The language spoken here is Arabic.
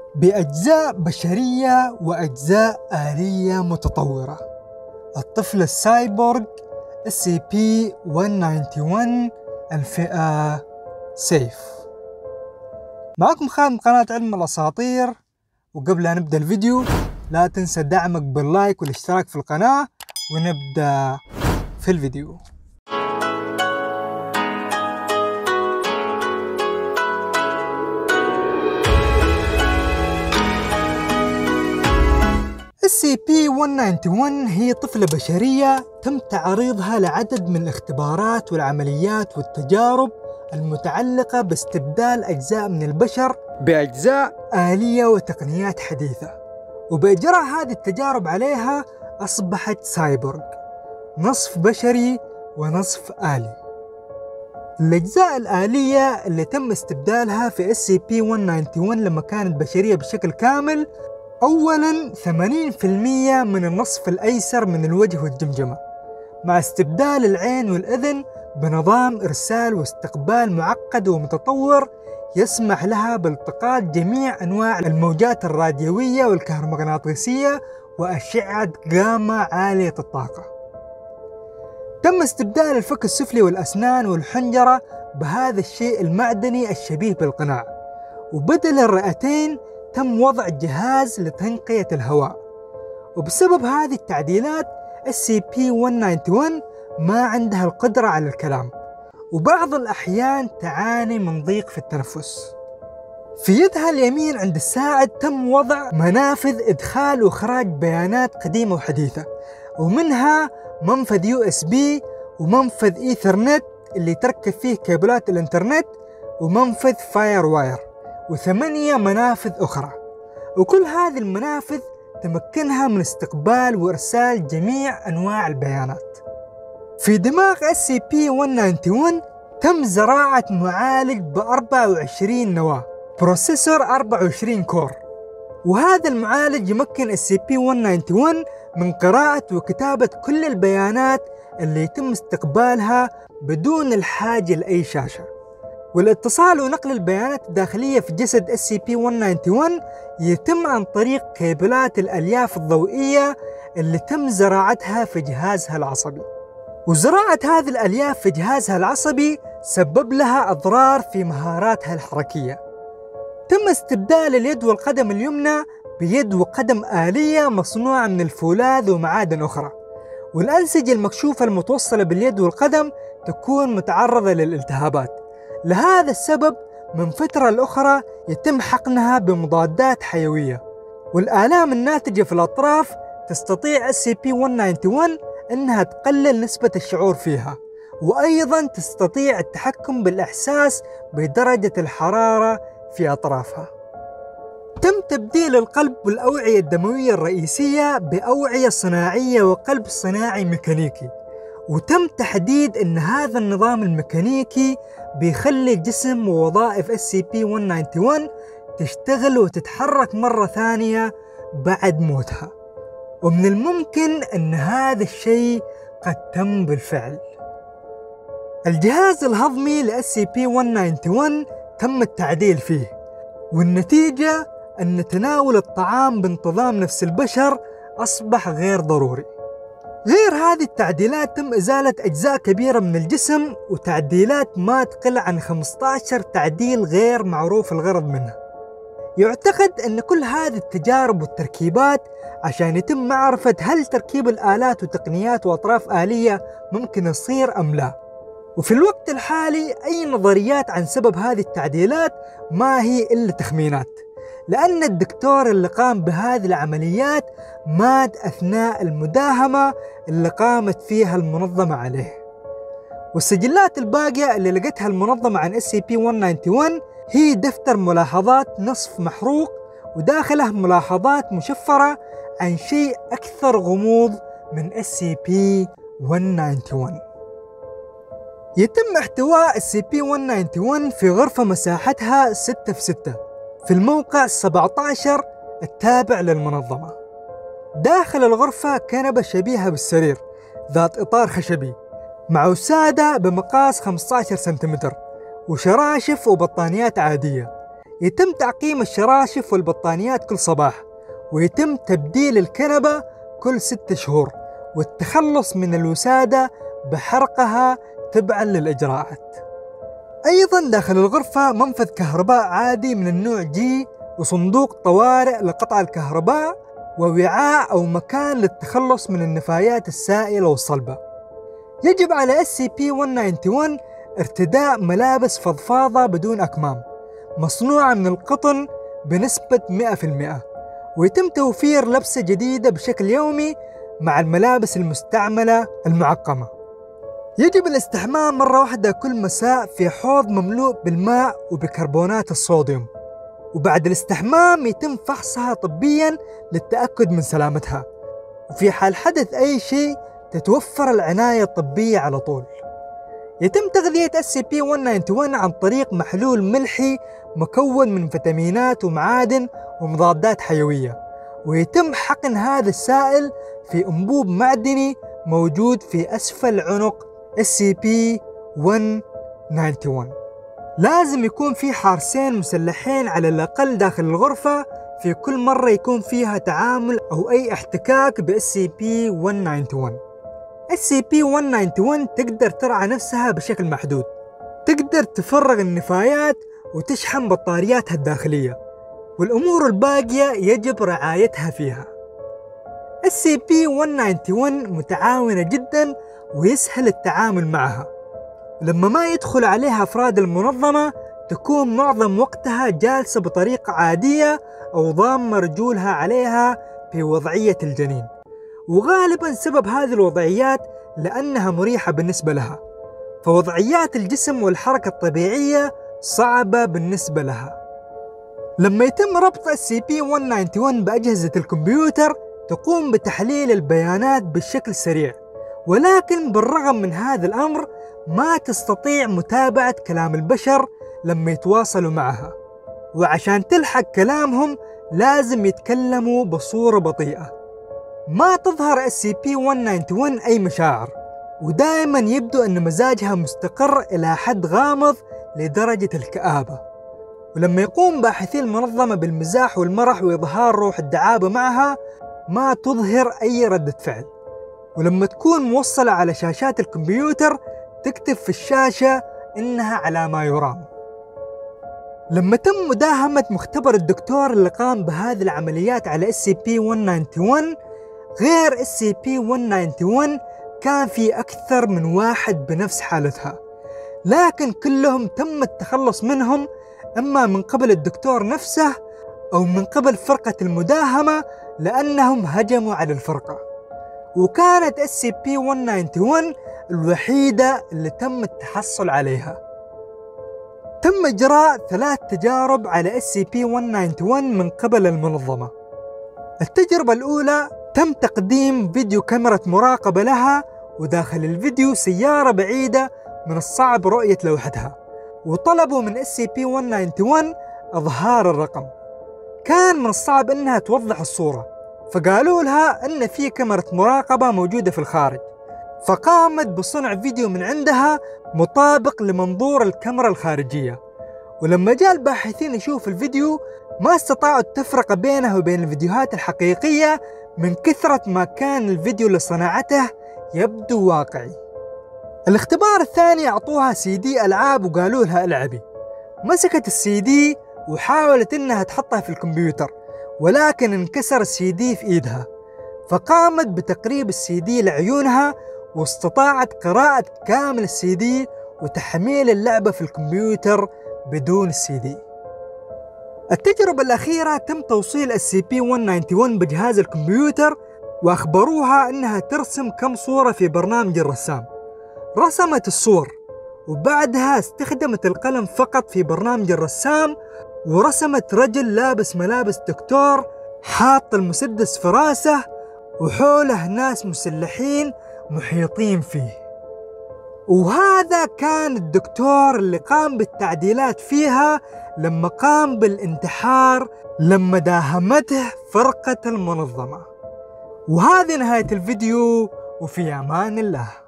بأجزاء بشرية وأجزاء آلية متطورة. الطفل السايبورغ SCP-191 الفئة سيف. معكم خالد من قناة علم الأساطير، وقبل أن نبدأ الفيديو لا تنسى دعمك باللايك والاشتراك في القناة، ونبدأ في الفيديو. SCP-191 هي طفلة بشرية تم تعريضها لعدد من الاختبارات والعمليات والتجارب المتعلقة باستبدال أجزاء من البشر بأجزاء آلية وتقنيات حديثة، وبإجراء هذه التجارب عليها أصبحت سايبورغ، نصف بشري ونصف آلي. الأجزاء الآلية اللي تم استبدالها في SCP-191 لما كانت بشرية بشكل كامل: أولاً 80% من النصف الأيسر من الوجه والجمجمة، مع استبدال العين والأذن بنظام إرسال واستقبال معقد ومتطور يسمح لها بالتقاط جميع أنواع الموجات الراديوية والكهرومغناطيسية وأشعة جاما عالية الطاقة. تم استبدال الفك السفلي والأسنان والحنجرة بهذا الشيء المعدني الشبيه بالقناع، وبدل الرئتين تم وضع جهاز لتنقية الهواء. وبسبب هذه التعديلات SCP-191 ما عندها القدرة على الكلام، وبعض الأحيان تعاني من ضيق في التنفس. في يدها اليمين عند الساعد تم وضع منافذ إدخال وإخراج بيانات قديمة وحديثة، ومنها منفذ USB ومنفذ إيثرنت اللي تركب فيه كابلات الإنترنت، ومنفذ فاير واير، و8 منافذ أخرى. وكل هذه المنافذ تمكنها من استقبال وإرسال جميع أنواع البيانات. في دماغ SCP-191 تم زراعة معالج ب24 نواة، بروسيسور 24 كور، وهذا المعالج يمكن SCP-191 من قراءة وكتابة كل البيانات اللي يتم استقبالها بدون الحاجة لأي شاشة. والاتصال ونقل البيانات الداخلية في جسد SCP-191 يتم عن طريق كابلات الألياف الضوئية اللي تم زراعتها في جهازها العصبي. وزراعة هذه الألياف في جهازها العصبي سبب لها أضرار في مهاراتها الحركية. تم استبدال اليد والقدم اليمنى بيد وقدم آلية مصنوعة من الفولاذ ومعادن أخرى، والأنسجة المكشوفة المتوصلة باليد والقدم تكون متعرضة للالتهابات. لهذا السبب من فترة لأخرى يتم حقنها بمضادات حيوية، والآلام الناتجة في الأطراف تستطيع SCP-191 أنها تقلل نسبة الشعور فيها، وأيضا تستطيع التحكم بالإحساس بدرجة الحرارة في أطرافها. تم تبديل القلب والأوعية الدموية الرئيسية بأوعية صناعية وقلب صناعي ميكانيكي، وتم تحديد أن هذا النظام الميكانيكي بيخلي جسم ووظائف SCP-191 تشتغل وتتحرك مرة ثانية بعد موتها، ومن الممكن أن هذا الشيء قد تم بالفعل. الجهاز الهضمي ل SCP-191 تم التعديل فيه، والنتيجة أن تناول الطعام بانتظام نفس البشر أصبح غير ضروري. غير هذه التعديلات تم إزالة أجزاء كبيرة من الجسم، وتعديلات ما تقل عن 15 تعديل غير معروف الغرض منها. يعتقد أن كل هذه التجارب والتركيبات عشان يتم معرفة هل تركيب الآلات وتقنيات وأطراف آلية ممكن يصير أم لا. وفي الوقت الحالي أي نظريات عن سبب هذه التعديلات ما هي إلا تخمينات، لأن الدكتور اللي قام بهذه العمليات مات أثناء المداهمة اللي قامت فيها المنظمة عليه. والسجلات الباقية اللي لقتها المنظمة عن SCP-191 هي دفتر ملاحظات نصف محروق، وداخله ملاحظات مشفرة عن شيء أكثر غموض من SCP-191. يتم احتواء SCP-191 في غرفة مساحتها 6 في 6 في الموقع 17 التابع للمنظمة. داخل الغرفة كنبة شبيهة بالسرير ذات إطار خشبي مع وسادة بمقاس 15 سنتيمتر، وشراشف وبطانيات عادية. يتم تعقيم الشراشف والبطانيات كل صباح، ويتم تبديل الكنبة كل 6 شهور، والتخلص من الوسادة بحرقها تبعا للإجراءات. أيضا داخل الغرفة منفذ كهرباء عادي من النوع جي، وصندوق طوارئ لقطع الكهرباء، ووعاء أو مكان للتخلص من النفايات السائلة والصلبة. يجب على SCP-191 ارتداء ملابس فضفاضة بدون أكمام مصنوعة من القطن بنسبة 100%، ويتم توفير لبسة جديدة بشكل يومي مع الملابس المستعملة المعقمة. يجب الاستحمام مرة واحدة كل مساء في حوض مملوء بالماء وبكربونات الصوديوم، وبعد الاستحمام يتم فحصها طبيا للتأكد من سلامتها، وفي حال حدث أي شيء تتوفر العناية الطبية على طول. يتم تغذية SCP-191 عن طريق محلول ملحي مكون من فيتامينات ومعادن ومضادات حيوية، ويتم حقن هذا السائل في أنبوب معدني موجود في أسفل عنق SCP-191. لازم يكون في حارسين مسلحين على الأقل داخل الغرفة في كل مرة يكون فيها تعامل أو أي احتكاك ب SCP-191. SCP-191 تقدر ترعى نفسها بشكل محدود، تقدر تفرغ النفايات وتشحن بطارياتها الداخلية، والأمور الباقية يجب رعايتها فيها. SCP-191 متعاونة جدا ويسهل التعامل معها، لما ما يدخل عليها أفراد المنظمة تكون معظم وقتها جالسة بطريقة عادية أو ضامة رجولها عليها في وضعية الجنين، وغالبا سبب هذه الوضعيات لأنها مريحة بالنسبة لها، فوضعيات الجسم والحركة الطبيعية صعبة بالنسبة لها. لما يتم ربط SCP-191 بأجهزة الكمبيوتر تقوم بتحليل البيانات بشكل سريع، ولكن بالرغم من هذا الأمر ما تستطيع متابعة كلام البشر لما يتواصلوا معها، وعشان تلحق كلامهم لازم يتكلموا بصورة بطيئة. ما تظهر SCP-191 أي مشاعر، ودائما يبدو أن مزاجها مستقر إلى حد غامض لدرجة الكآبة. ولما يقوم باحثي المنظمة بالمزاح والمرح وإظهار روح الدعابة معها ما تظهر أي ردة فعل، ولما تكون موصلة على شاشات الكمبيوتر تكتب في الشاشة إنها على ما يرام. لما تم مداهمة مختبر الدكتور اللي قام بهذه العمليات على SCP-191 غير SCP-191 كان في أكثر من واحد بنفس حالتها، لكن كلهم تم التخلص منهم إما من قبل الدكتور نفسه أو من قبل فرقة المداهمة لأنهم هجموا على الفرقة، وكانت SCP-191 الوحيدة اللي تم التحصل عليها. تم إجراء 3 تجارب على SCP-191 من قبل المنظمة. التجربة الأولى تم تقديم فيديو كاميرا مراقبة لها، وداخل الفيديو سيارة بعيدة من الصعب رؤية لوحتها، وطلبوا من SCP-191 إظهار الرقم. كان من الصعب أنها توضح الصورة، فقالوا لها أن في كاميرا مراقبة موجودة في الخارج، فقامت بصنع فيديو من عندها مطابق لمنظور الكاميرا الخارجية. ولما جاء الباحثين يشوفوا الفيديو ما استطاعوا التفرقة بينه وبين الفيديوهات الحقيقية من كثرة ما كان الفيديو اللي صنعته يبدو واقعي. الاختبار الثاني أعطوها CD ألعاب وقالوا لها العبي. مسكت الCD وحاولت إنها تحطها في الكمبيوتر، ولكن انكسر الCD في إيدها، فقامت بتقريب الCD لعيونها واستطاعت قراءة كامل الCD وتحميل اللعبة في الكمبيوتر بدون الCD. التجربة الأخيرة تم توصيل SCP-191 بجهاز الكمبيوتر، وأخبروها أنها ترسم كم صورة في برنامج الرسام. رسمت الصور وبعدها استخدمت القلم فقط في برنامج الرسام، ورسمت رجل لابس ملابس دكتور حاط المسدس في راسه وحوله ناس مسلحين محيطين فيه. وهذا كان الدكتور اللي قام بالتعديلات فيها لما قام بالانتحار لما داهمته فرقة المنظمة. وهذه نهاية الفيديو، وفي أمان الله.